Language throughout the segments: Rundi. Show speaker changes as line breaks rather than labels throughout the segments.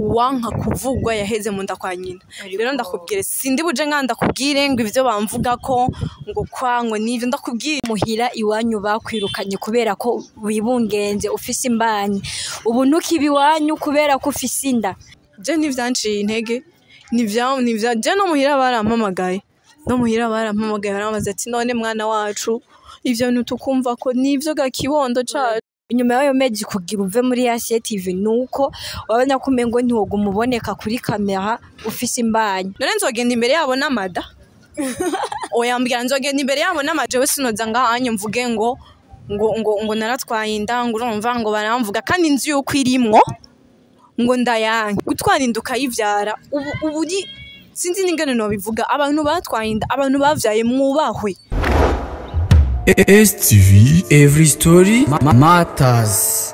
uwanka kuvugwa yaheze mu nda kwa nyina. Rero ndakubwire sindi buje nkanda kubwire ngo ivyo bamvuga ko ngo kwango nivyo ndakubwire
muhira iwanyu bakwirukanye kubera ko wibungenze ufise imbanyi ubu ntukibi iwanyu kubera ko ufise inda.
Je nivyanciye intege nivya je no muhira barampamagaye baramaze ati none mwana wacu ivyo ntutukumva ko nivyo gakibondo cacu.
Inyuma y'ayo mezi kugira uve muri Afise TV nuko wabona ko umengo ntiwoga umuboneka kuri kamera ufise imbanyi.
None nzogenda imbere yabo n'amada oyambwira nzogenda imbere yabo n'amaje we sinoza ngahanye mvuge ngo naratwaye inda ngo urumva ngo baramvuga kandi nzi yuko irimwo ngo ndayange gutwara inda ukayivyara ubu sinzi n'ingene no bivuga abantu batwaye inda abantu bavyaye mwubahwe.
STV, every story matters.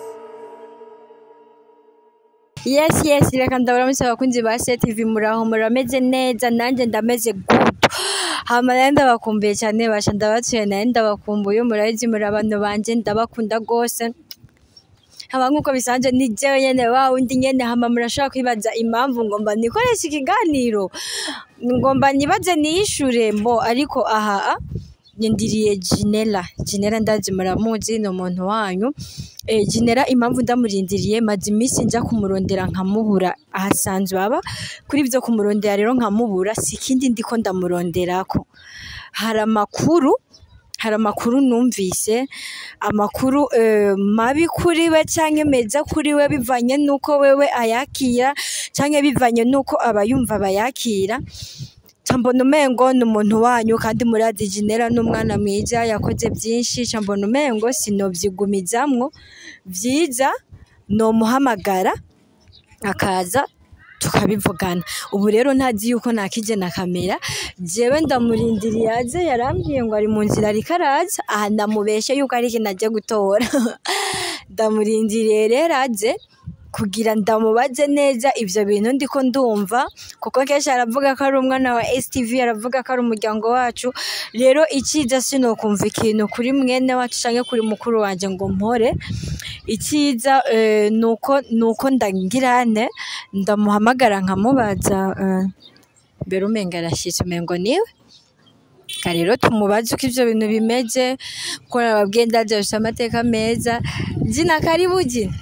Yes, reka ndabaramutse abakunzi ba Afise TV muraho murameze neza nanje ndameze good. Hama ndabakumbuye cyane basha ndabatuye naye ndabakumbuye murabizi muri abantu banje ndabakunda gose. Haba nkuko bisanje ni jewe nyene undi nyene hama murashaka kwibaza impamvu ngomba nikoresha ikiganiro ngomba nibaze niyishure mbo ariko aha nyendiriye Gynella ndazi muramuzi no muntu wanyu. Gynella impamvu ndamurindiriye maze imisi nja kumurondera nkamubura ahasanzwe baba kuri ivyo kumurondera rero nkamubura sikindi ndiko ndamuronderako. Hari amakuru numvise amakuru mabi kuri we canke meza kuri we bivanye nuko wewe ayakira canke bivanye nuko abayumva bayakira. Chambona umengo n'umuntu wanyu kandi murazi Gynella n'umwana mwiza yakoze byinshi. Chambona umengo sinovyigumizamwo vyiza no muhamagara akaza tukabivugana. Ubu rero ntazi yuko nakije na kamera jewe ndamurindiriye aze yarambwiye ngo ari mu nzira ariko araza aha ndamubeshe yuko ari kinaje gutora ndamurindiriye rero aze kugira ndamubaze neza ivyo bintu ndiko ndumva kuko kenshi aravuga ko ari umwana wa STV aravuga ko ari umuryango wacu. Rero ikiza sinokumva ikintu kuri mwene wacu canke kuri mukuru wanje ngo mpore ikiza nuko ndangirane ndamuhamagara nkamubaza mbere umenga arashitse umengo niwe karero tumubaze uko ivyo bintu bimeze ko nababwiye ndaje bafise amateka meza. Jina karibu Jina.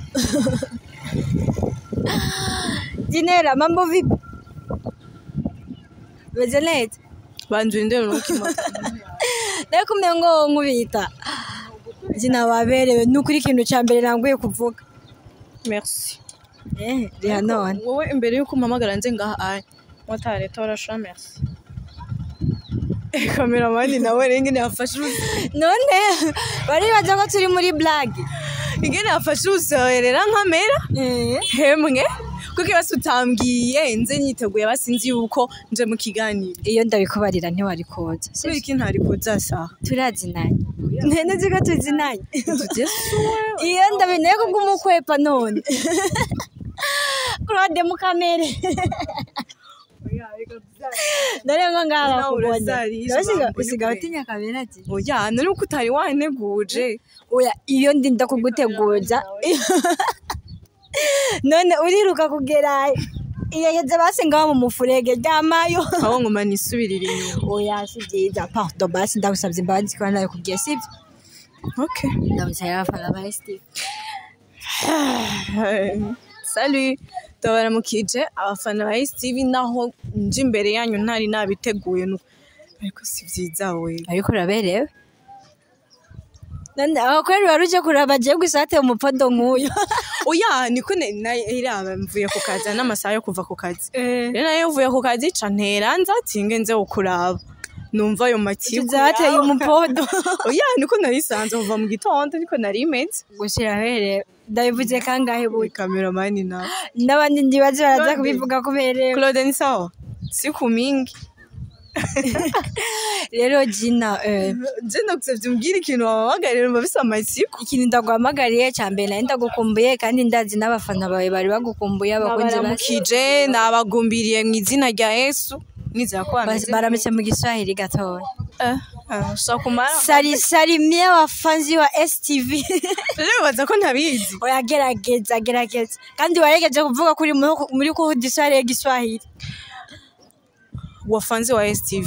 Gynella mambo vipi? Wezelet
banjinde n'ukimo
Ndeko mengo nkubita Jina waberewe nukuri ikintu cyambere nanguye kuvuga.
Merci.
Riha none
wowe imbere yuko mpamagara nze ngaha motare torasha merci. Cameraman nawe rengene afashe
none bari baje ko turi muri blague
ingene afashe usoherera nkamera hemwe kuko basutambwiye nze nyiteguye basinzi yuko nje mu kiganiro.
Iyo ndabikubarira ntiwari koza
sibyo iki ntari koza saha
turazinanye nene ziko tuzinanye iyo ndabineye ko bw'umukwepa none Claude mu kamere Dore ngo ngaba kubona usigaye utinya kamera ati
oya none uko utari waneguje
oya iyo ndinda kuguteguza none uriruka kugera iyeheze basi ngaho mu mufurege ryamayo
aho ngoma nisubirira inyuma.
Oya sibyiza pardon basi ndagusabye imbabazi ko nayo kugiye sibyo.
Okay
ndamusaya abafana ba Steve.
Salut ndabaramukije abafana ba Steve naho nje imbere yanyu ntari nabiteguye ariko si vyiza we
ariko raberewe nande abakweri baruje kurabaje gusate umupodo nkuyo.
Oya niko iraba mvuye ku kazi n'amasaha yo kuva ku kazi rero nayo uvuye ku kazi cantera nzatinge nze ukuraba numva ayo makigo
zateye umupodo.
Oya niko narisanze uva mu gitondo niko narimeze
gushira here ndabivuze kangahe bu
cameraman
n'abandi ndibaze baraza kubivuga kuberewe.
Claude ni sawa siku mingi
rero Gina
gusavye umbwira ikintu wabamagarira mba bisa amasiku.
Ikintu ndagwamagariye cyambere nari ndagukumbuye kandi ndazi n'abafana bawe bari bagukumbuye abakunzi
baramukije nabagumbiriye mu izina rya Yesu nizera ko
baramutse mu Igiswahili gatoya
Shakumara.
Salimie wafanzi wa STV.
Bibaza ko ntabizi.
Oya gerageza. Kandi waregeje kuvuga kuri muri ku Igiswahili Igiswahili.
Wafanzi wa STV.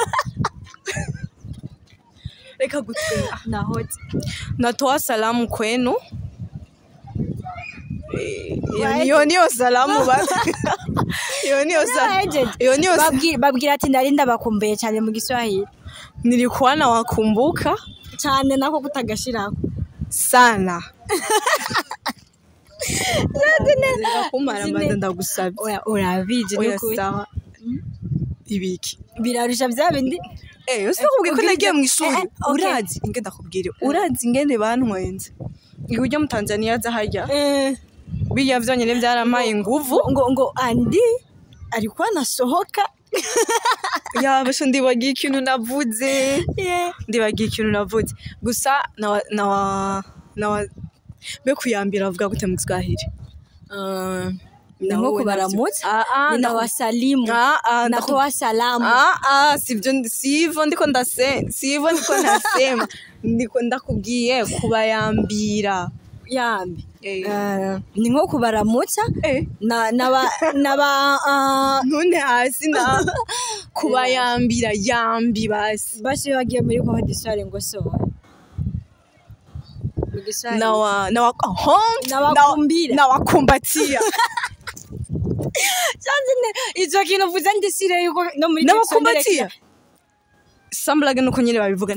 Reka gutwenga.
Nahoze.
Natoa salamu kwenu. Iyo salamu basi.
Babwira ati ndarinda bakumbuye cyane mu Giswahili.
Nilikuwa nawakumbuka
cyane nako kutagashirako
sana. Kumara maze ndagusabye.
Oya urabizi
n'ukuri. Ibiki
birarusha byabindi.
Usakubwiye ko nagiye mu ishuri. Urazi ingenda kubwire. Urazi ingene bantwenze. Ujya mu Tanzania za hajya. Biya vyonyene byaramaye inguvu
ngo andi alikuwa nasohoka.
Basho ndibagiye ikintu navuze. Gusa nawa be kuyambira avuga gute mu Giswahili.
Nako kubaramutsa na wasalimu na kwa salamu.
Sivyo ndiko ndasema ndiko ndakubwiye kubayambira
yambi. Ni nko kubaramutsa naba
none hasi na kubayambira yambi basi
bagiye muri kwa Igiswahili ngo so
nawakumbatia.
Chanzine izo kintu vuze ndisire yuko no muri
nawakumbatia. Samlaga nuko nyine babivuga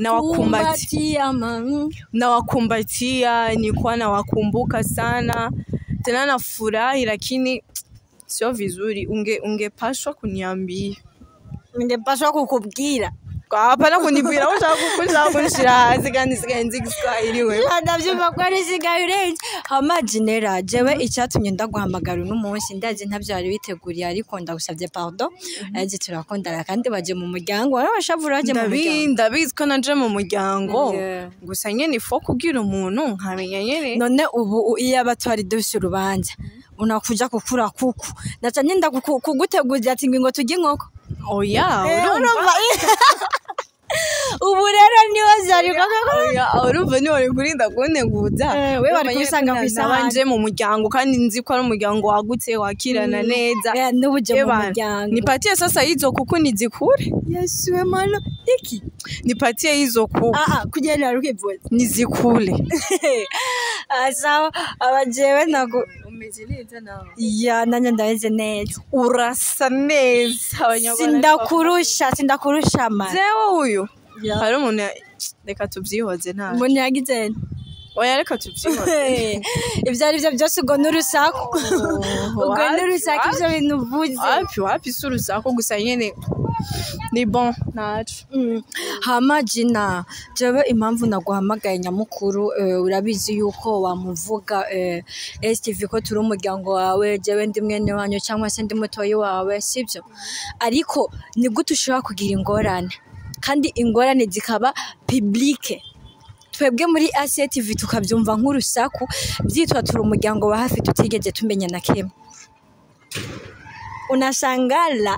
nawakumbatia nilikuwa nawakumbuka sana tena nafurahi, lakini sio vizuri. Ungepashwa kuniambia.
Ungepashwa kukubwira.
Hapana kunibwira ushaka kunshira hasi kandi sigayenze Igiswahili wewe.
Ndavyumva ko ari sigaye hama Gynella jewe icyatumye ndaguhamagara uno munsi ndaje ntavyari biteguriye, ariko ndagusavye pardon. Aje turakondana kandi baje mu muryango barabashavura baje mu muryango.
Ndabizi ko naje mu muryango. Gusa nyene ifo kugira umuntu nkamenya nyene.
None ubu iyo abatwari dose urubanza unakuja kukura kuku naca nyenda kugutegurira ati ngo tujye inkoko.
Oya urumva.
Ubu rero niho zari
urumva niho uri kurinda kunteguza.
We bari kubisanga ku isahani.
Nje mu muryango kandi nzi ko ari umuryango wagutse wakirana neza.
N'ubuje mu muryango.
Nipatie sasa hizo kuku nizikure.
Yesu we mana iki
nipatie hizo kuku.
Kugenda rukivuza
nizikule.
Sawa abajewe nago
umeze neza nawe.
Nanye ndabeze neza.
Urasa neza.
Sindakurusha man.
Zewe uyu hari umuntu reka tubyihoze nta
umuntu yagize
oya reka tubyihoze.
Ibyo ari byo byose ngo n'urusaku. Ubwo n'urusaku ibyo bintu uvuze
wapi surusaku gusa nyene ni bon nacu.
Hama Gina jewe impamvu naguhamagaye nyamukuru urabizi yuko wamuvuga STV ko turi umuryango wawe, jewe ndi mwene wanyu cyangwa se ndi mutoyi wawe sibyo, ariko ni gute ushobora kugira ingorane kandi ingorane zikaba publique. Twebwe muri ACTV tukabyumva nk'urusaku byitwa turi umuryango wa hafi tutigeze tumenya na kimwe. Unashangala.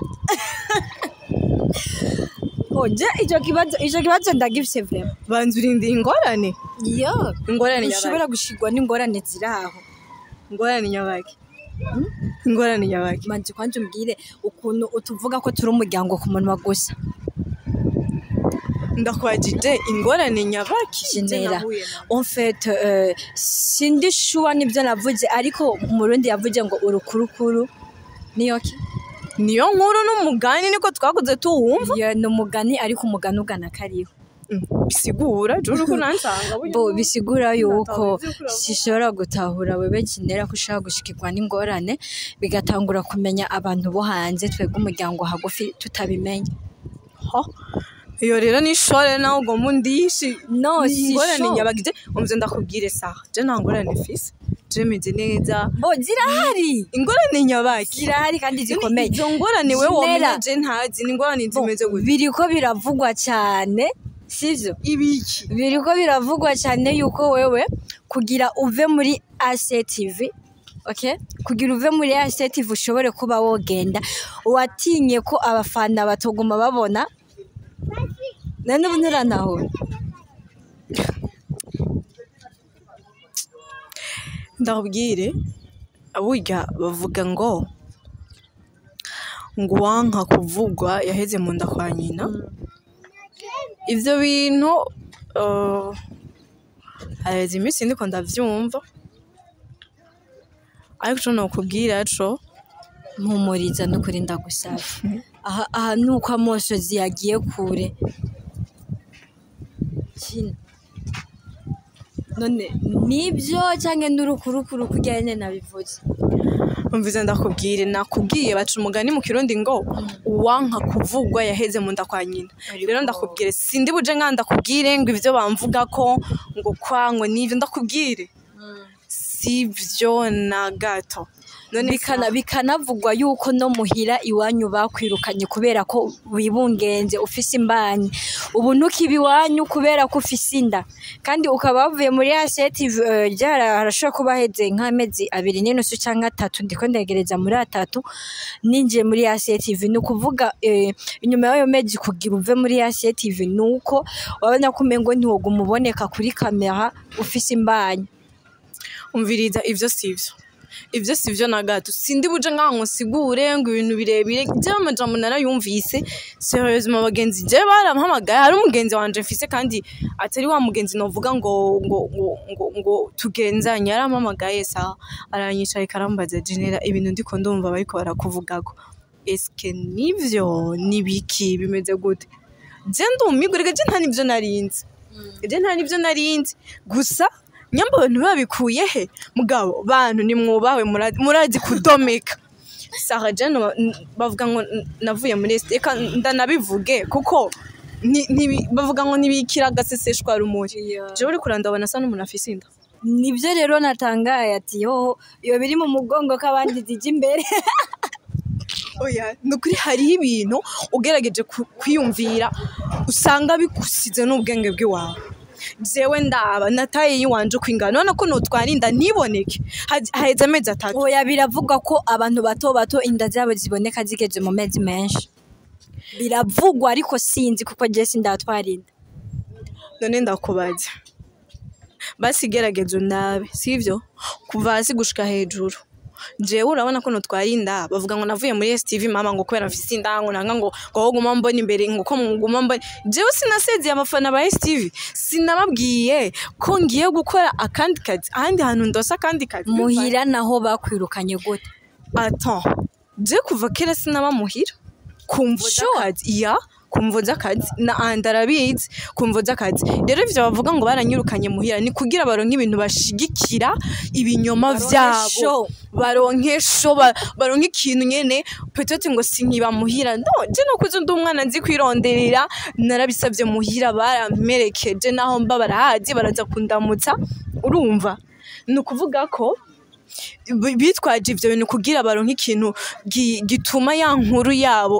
Oje ijo kibazo ndagifise vraiment.
Banzurindi ingorane. Ingorane
nyabaki. Ushobora gushigwa n'ingorane ziraho.
Ingorane nyabaki. Ingorane nyabaki.
Manje kwanje umbwire ukuntu utuvuga ko turi umuryango ku munwa gusa.
Ndakwajije ingorane nyabaki.
Gynella en fait sindi shuwa nibyo navuze, ariko mu Rundi yavuze ngo urukurukuru niyoki
niyo nkuru n'umugani niko twakuze tuwumva.
No mugani ariko umugani ugana kariho.
Bisigura juru ko nansanga
bisigura yuko sishobora gutahura wewe Gynella ko ushaka gushikirwa n'ingorane bigatangura kumenya abantu bo hanze twebwe umuryango hagufi tutabimenya.
Iyo rero ni shore nawo ngo mundishi
no
ingorane nyabagije umze ndakubwire saha je nta ngorane fise je meze neza.
Zirahari
ingorane nyabaki
zirahari kandi zikomeye.
Izo ngorane wewe womenya je ntazi n'ingorane zimeze gute.
Biriko biravugwa cyane sivyo
ibiki
biriko biravugwa cyane yuko wewe kugira uve muri ACTV kugira uve muri ACTV ushobore kuba wogenda watinye ko abafana batoguma babona none ubu nturanahura
ndabwire burya bavuga ngo uwanka kuvugwa yaheze mu nda kwa nyina ivyo bintu haheze iminsi ndiko ndavyumva ariko ico nokubwira co
mpumuriza n'ukuri ndagusaba aha nuko amosozi yagiye kure none nibyo cyangwa n'urukurukuru kugira nyene nabivuze
umvize ndakubwire nakubwiye baca umugani mu kirundi ngo uwanka kuvugwa yaheze mu nda kwa nyina rero ndakubwire sindi buje ndakubwire ngo ivyo bamvuga ko ngo kwangwe n'ivyo ndakubwire sivyo na gato none
bikanavugwa yuko no muhira iwanyu bakwirukanye kubera ko wibungenze ufise imbanyi ubu ntukibi iwanyu kubera ko ufise inda kandi ukaba wavuye muri aseti harashobora kuba heze nk'amezi 2 n'inusu canke 3 ndiko ndegereza muri 3 ninjiye muri aseti ni ukuvuga inyuma y'ayo mezi kugira uve muri aseti nuko wabona ko umengo ntiwoguma uboneka kuri kamera ufise imbanyi
umviriza ivyo sivyo na gato sindi buje nkanko sigure ngo ibintu birebire by'amajambo narayumvise sérieusement bagenzi je barampamagaye hari umugenzi wanje mfise kandi atari wa mugenzi novuga ngo tugenzanye yarampamagaye sa aranyicaye karambaza Gynella ibintu ndiko ndumva bariko barakuvugako eske nivyo nibiki bimeze gute je ndumigurega je nta nivyo narinzi gusa nyamba abantu babikuye he mugabo bantu ni mwubawe murazi kudomeka Sarah Jane bavuga ngo navuye muri esteka ndanabivuge kuko bavuga ngo nibikira gaseseshwa rumuri je uri kurandabona sa n'umuntu afise inda
nivyo rero natangaye ati yo biri mu mugongo k'abandi zije imbere
oya nukuri hari ibintu ugerageje kwiyumvira usanga bikusize n'ubwenge bw'iwawe jewe ndaba nataye yiwanje kwingana none ko notwarinda niboneke haheze amezi 3
oya biravugwa ko abantu bato inda zabo ziboneka zigeze mu mezi menshi biravugwa ariko sinzi kuko je sindatwarinda
none ndakubaza basi gerageza nabe sivyo kuva hasi gushika hejuru jewe urabona ko notwarinda bavuga ngo navuye muri STV mama ngo kwera mfise indango nanga ngo guma mbona imbere ngo ko muguma mbona jewe sinasezeye abafana ba STV sinababwiye ko ngiye gukora akandi kazi ahandi hantu ndosa kandi kazi
muhira naho bakwirukanye gute
attends je kuva kera sinaba muhira kumvuza kazi ya kumvuza kazi na andarabizi kumvuza kazi rero ivyo bavuga ngo baranyirukanye muhira ni kugira baronke ibintu bashigikira ibinyoma vyabo baronke ikintu nyene peut-être ngo sinkiba muhira no je nakuze ndumwana nzi kwironderera narabisavye muhira baramerekeje naho mba barahazi baraza kundamutsa urumva ni ukuvuga ko bitwaje ivyo bintu kugira baronke ikintu gituma ya nkuru yabo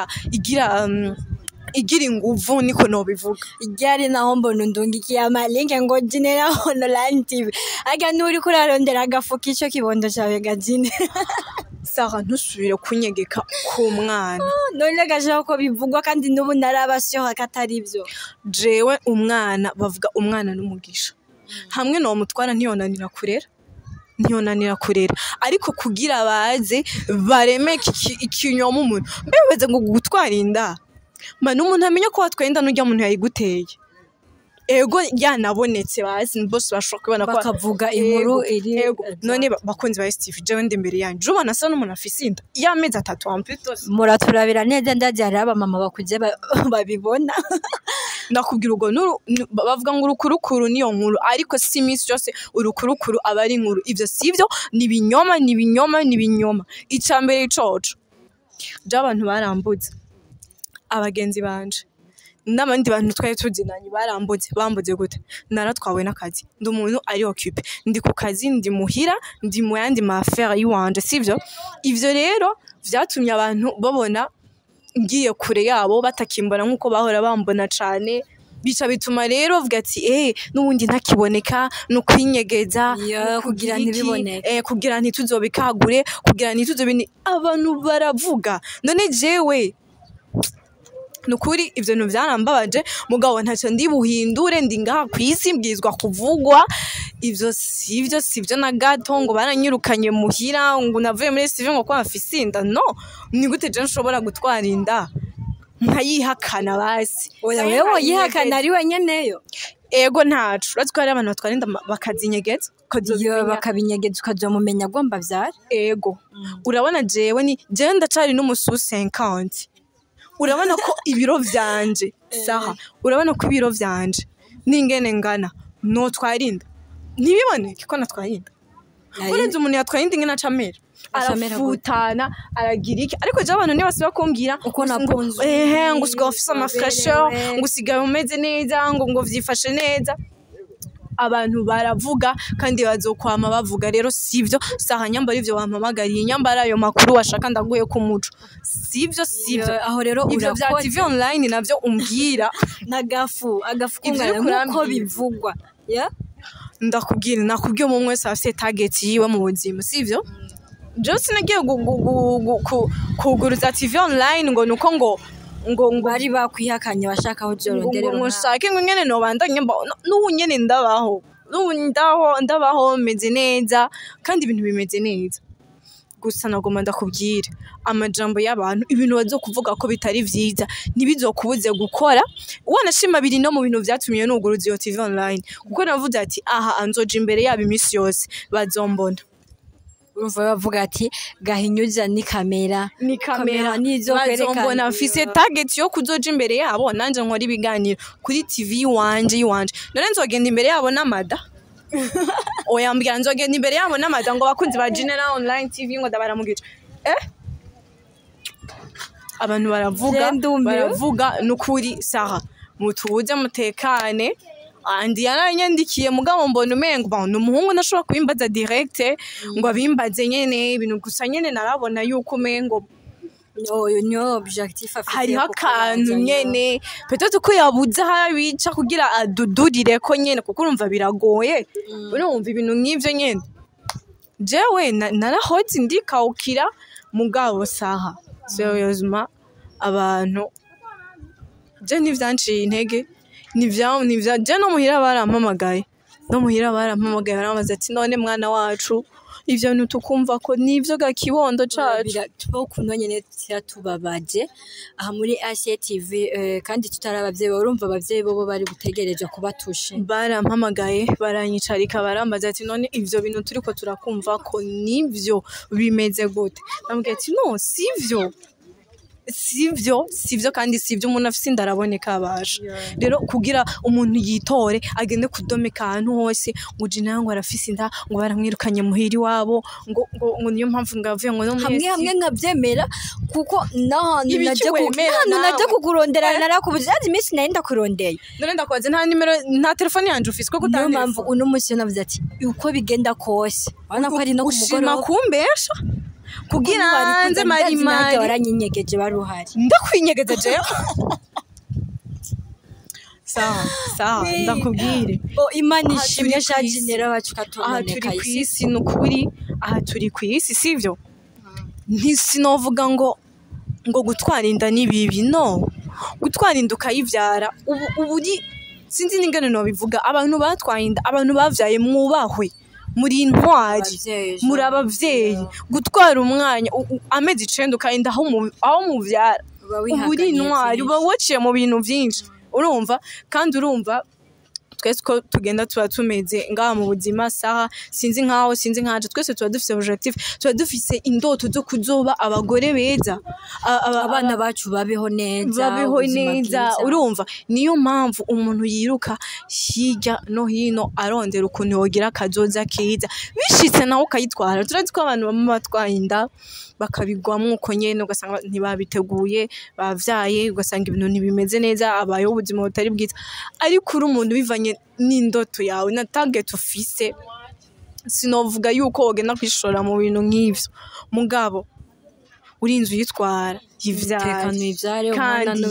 igira inguvu niko nobivuga
iryari naho mbona ndungikiye amalinke ngo Gynella online TV aga nuri kurarondera agafuka ico kibondo cyawe gazine
Sarah ntusubire kunyegeka ku mwana
none gaje ko bivugwa kandi nubu narabasyo hakatari ivyo
jewe umwana bavuga umwana n'umugisha hamwe no mutwara ntiyonanira kurera ariko kugira baze baremeke ikinyoma umuntu mbebeze ngo gutwara inda manu umuntu amenya ko watwenda n'ujya muntu yayiguteye ego yanabonetse bazi bose bashobora kubona ko
bakavuga inkuru iri
none bakunzi ba STV jewe ndi imbere yanje ubona sa n'umuntu afise inda y'amezi 3 ampitos
muraturabira neza ndaje hari aba mama bakuze babibona
ndakubwira ubwo bavuga ngo urukurukuru niyo nkuru ariko si iminsi yose urukurukuru aba ari inkuru ivyo sivyo ni binyoma icambere icoco j'abantu barambuze abagenzi banje n'abandi bantu twari tuzinanye bambuze gute naratwawe n'akazi ndi umuntu ari occupé ndi ku kazi ndi muhira ndi mu yandi mafere yiwanje sivyo ivyo rero vyatumye abantu babona ngiye kure yabo batakimbona nkuko bahora bambona cane bica bituma rero vuga ati nubundi ntakiboneka no kwinyegeza
kugira ntibiboneke
kugira ntituzobikagure kugira ntituzobini abantu baravuga none jewe nukuri ivyo bintu vyarambabaje mugabo ntacyo ndi buhindure ndi ngaha kwisi mbwizwa kuvugwa ivyo sivyo na gato ngo baranyirukanye muhira ngo navuye muri CV ngo kwa Afise Inda no ni gute je nshobora gutwara inda nkayihakana basi
oya wewe yihakana ari wenyeneyo
ego ntacu uratse ko hari abantu batwara inda bakazinyegeza
iyo bakabinyegeza ukazomumenya agomba vyara
ego urabona jewe ndacari n'umususi 50 urabona ko ibiro vyanje saha urabona ko ibiro vyanje ningene ngana no twarinda ntibiboneke ko natwarinda urenze umuntu yatwarinda ingena camera arafutana aragira iki ariko je abantu ntibasiba kumbwira
uko napunze
ngo usigaye ufise amafresheur ngo usigaye umeze neza ngo vyifashe neza abantu baravuga kandi bazokwama bavuga rero sivyo saha nyambara ivyo wampamagariye nyambara ayo makuru washaka ndaguye ku muco sivyo
aho rero
ivyo vya TV online navyo umbwira
agafu kungana nkuko bivugwa
ndakubwira nakubwiye umwe wese afite target yiwe mu buzima sivyo Just nagiye kuguruza TV online ngo nuko ngo
bari bakwihakanye bashaka aho byoronderera
ngo nshake ngo nyene no bandanye n'ubu nyene ndabaho meze neza kandi ibintu bimeze neza gusa nagoma ndakubwira amajambo y'abantu ibintu bazo kuvuga ko bitari vyiza ntibizokubuze gukora wanashima biri no mu bintu vyatumye nuguruza iyo TV online kuko navuze ati aha anzoje imbere yabo imisi yose bazombona
urumva bavuga ati gahinyuza ni kamera
nizo kwerekana Afise target yo kuzoja imbere yabo nanje nkora ibiganiro kuri TV wanje none nzogenda imbere yabo n'amada oyambwira nzogenda imbere yabo n'amada ngo bakunzi ba Gynella online TV ngo dabaramugica abantu baravuga nukuri saha mutuze mutekane andi yaranyandikiye mugabo mbona umengo n'umuhungu nashobora kubimbaza direct ngo abimbaze nyene ibintu gusa nyene narabona yuko umengo
nyo objectif afite
hari akantu nyene peut-être ko yabuze habica kugira adudurire ko nyene kuko urumva biragoye urumva ibintu nk'ivyo nyene jewe narahoze ndikaukira mugabo saha seriousement abantu je nivyanciye intege nivya je no muhira barampamagaye baramaze ati none mwana wacu ivyo bintu tukumva ko nivyo gakibondo cacu
tukuno nyene tubabaje aha muri Afise TV kandi tutarabavyeyi urumva abavyeyi bobo bari gutegereje kubatushe
barampamagaye baranyicarika barambaza ati none ivyo bintu turiko turakumva ko nivyo bimeze gute bambwiye ati no sivyo kandi sivyo umuntu afise indaraboneka abasha rero kugira umuntu yitore agende kudomeka ahantu hose ngo Gynella ngo arafise inda ngo baramwirukanye muhiri wabo ngo niyo mpamvu ngavuye ngo no
hamwe nkavyemera kuko naje kukurondera narakubuze imisi nari ndakurondeye
none ndakwaze nta nimero nta telefone yanje ufise ko
niyo mpamvu uno musi navuze ati uko bigenda kose wana ko ari no kumugoroba
kumbesha kugira hanze marimari
waranyenyegeje baruhari
ndakwinyegeza je sawa ndakubwire
imana ishimwe sha Gynella wacu katoneka
aha turi kwisi nukuri aha turi kwisi sivyo ntisinovuga ngo gutwara inda nibibi no gutwara inda ukayivyara ubu sinzi ningene no bivuga abantu batwaye inda abantu bavyaye mwubahwe muri intwari muri abavyeyi gutwara umwanya amezi 9 ukayinda aho muvyara uri intwari uba waciye mu bintu vyinshi urumva kandi urumva twese ko tugenda tuba tumeze ngaha mu buzima saha sinzi nkaje twese tuba dufise objectif tuba dufise indoto zo kuzoba abagore beza
abana bacu babeho neza
urumva niyo mpamvu umuntu yiruka hirya no hino arondera ukuntu yogira kazoza kiza bishitse nawe ukayitwara turazi ko abantu bamwe batwaye inda bakabigwamwo uko nyene ugasanga ntibabiteguye bavyaye ugasanga ibintu ntibimeze neza abayeho ubuzima butari bwiza ariko uri umuntu bivanye n'indoto yawe na target ufise sinovuga yuko wogenda kwishora mu bintu nk'ivyo mugabo uri inzu yitwara yivyare kandi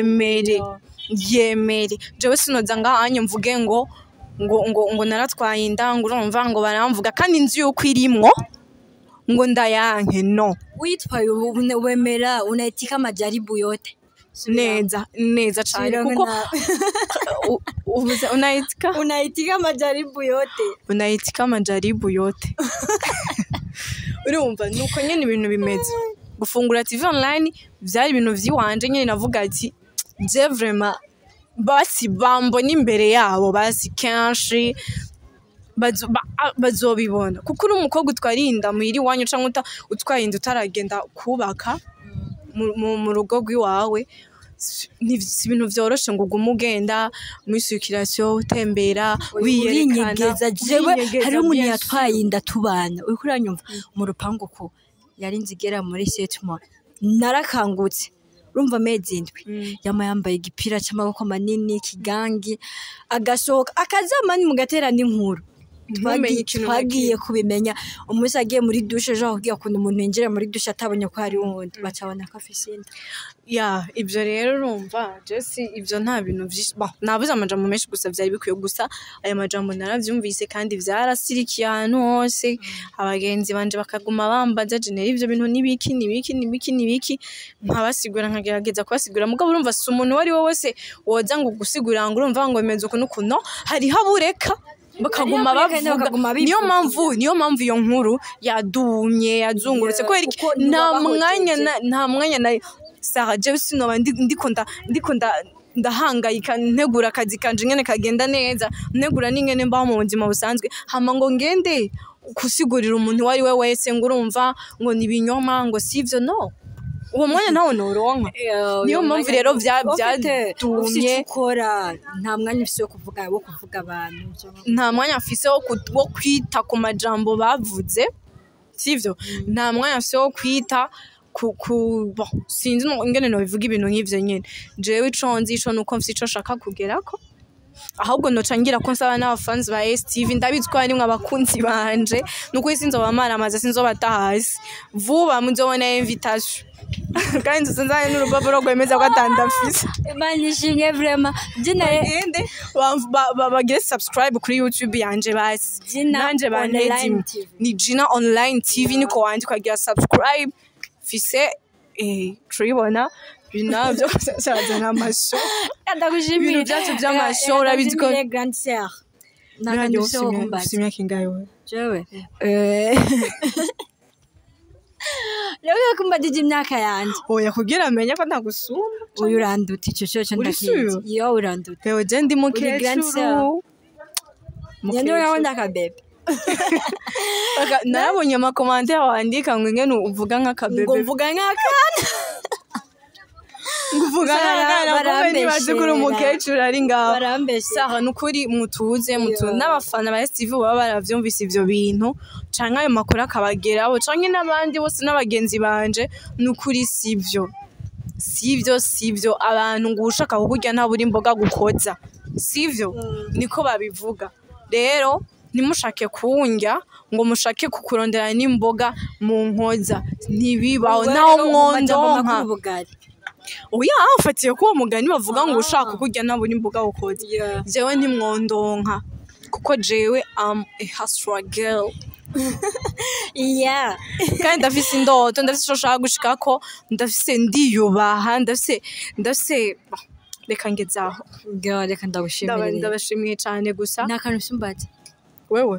yemere jewe sinoza ngahanye mvuge ngo naratwaye inda ngo urumva ngo baramvuga kandi inzu yuko irimwo ngo ndayanke no
uitwaye wemera unaitika majaribu yote
neza cyane kuko
unaitika majaribu yote
unaitika majaribu yote urumva nuko nyene ibintu bimeze gufungura TV online byari ibintu vyiwanje nyene navuga ati je vraiment basi bambona imbere yabo basi kenshi bazobibona kuko uri umukobwa utwarinda muhiri wanyu canke utwarinda utaragenda kubaka mu rugo rw'iwawe si ibintu vyoroshe ngo ugume ugenda muri circulation utembera
wiyerekana jewe hari umuntu yatwaye inda tubana uriko uranyumva mu rupangu ko yari nzigera muri 7 mois narakangutse urumva mezi indwi yama yambaye igipira cy'amaboko manini kigangi agasohoka akazamani mu gaterana inkuru twagiye kubimenya umunsi agiye muri douche jo kugira kuntu umuntu yinjira muri douche atabonye ko hari wundi bacabona ko afise inda
ya ibyo rero urumva Jesse ibyo nta bintu byinshi nabuze amajambo menshi gusa byari bikwiye gusa aya majambo naravyumvise kandi vyarasirikiye ahantu hose abagenzi banje bakaguma bambaza genera ibyo bintu nibiki nkabasigura nkagerageza kubasigura mugabo urumva si umuntu wari we wese woza ngo gusigura ngo urumva ngo imeze ukuntu kuno hari habureka bakaguma bavuga niyo mpamvu iyo nkuru yadumye yazungurutse ko nta mwanya na Sarah Jesse no ndiko ndahangayika ntegura akazi kanje ngene kagenda neza ntegura n'ingene mbaho mu buzima busanzwe hama ngo ngende kusigurira umuntu wari we wese ngo urumva ngo nibinyoma ngo sivyo no uwo mwanya nawo noronka niyo mpamvu rero byadumye
ukora nta mwanya ufise wo kuvuga abantu
nta mwanya afise wo kwita ku majambo bavuze sivyo nta mwanya afise wo kwita sinzi ingene no bivuga ibintu nk'ivyo nyene jewe ico nzi ico nuko mfise ico shaka kugerako ahubwo noca ngira ko nsaba n'abafans ba STV ndabizi ko harimwe abakunzi banje nuko sinzobamara amaze sinzobatahazi vuba muzobona invitation kandi nzanzanye n'urupapuro rwemeza ko atandafise
manishimye vraiment
ende bagire subscribe kuri YouTube yanje basi nanje banezi ni Gina Online TV niko wanje kwagira subscribe fise turibona binavyo kusaza n'amasho
ndagushimira
ibintu byacu by'amasho urabizi ko
grande sœur
simya kingayo
jewe Leo kumbadije imyaka yanje
oya kugira amenye ko ntagusumba
uyu uranduta ico cyo ndakizi iyo uranduta
Leo je ndi mukecuru
nyane urabona akabebe
narabonye amakomante wandika ngo ingene uvuga nk'akabebe
ngo uvuga nk'akana
nguvuga nk'akana nibaze kuri umukecuru ari ngaho
barambeshe
saha nukuri mutuze n'abafana ba STV baba baravyumvise ivyo bintu canke ayo makuru akabageraho canke n'abandi bose n'abagenzi banje nukuri sivyo abantu ngo ushaka kukurya nta buri imboga gukoza sivyo niko babivuga rero nimushake kuwunja ngo mushake kukurondera n'imboga mu nkoza ntibibaho naho mwondonka oya afatiye ko mugani bavuga ngo ushaka kurya nabo n'imboga ukoze jewe ntimwondonka kuko jewe am a hustler girl kandi ndafise indoto ndafise ico shaka gushikako ndafise ndiyubaha ndafise reka ngezaho
reka ndagushimira
ndabashimiye cyane gusa
nta kantu usumbaje
wewe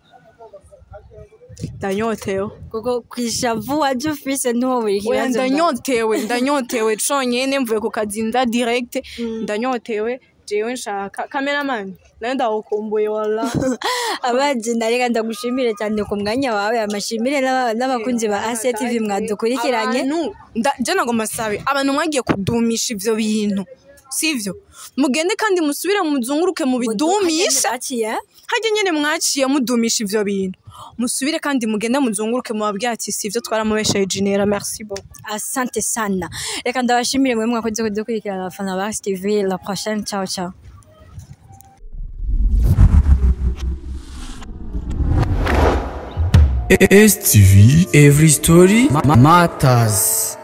ndanyotewe
kuko kwishavu waje ufise ntuwo buri kibazo
ndanyotewe conyene mvuye ku kazi nda direct ndanyotewe jewe nshaka cameraman nenda ukumbuye wala
abaje nareka ndagushimire cyane ku mwanya wawe amashimire n'abakunzi ba Afise TV mwadukurikiranye
je nagomba sabe abantu mwagiye kudumisha ivyo bintu sivyo mugende kandi musubire muzunguruke mu bidumisha haje nyene mwaciye mudumisha ivyo bintu musubire kandi mugende muzunguruke mu babwira ati sivyo twaramubeshaye Gynella merci beaucoup
asante sana reka ndabashimire mwe mwakoze kudukurikirana abafana ba Afise TV la prochaine ciao ciao
STV, every story matters.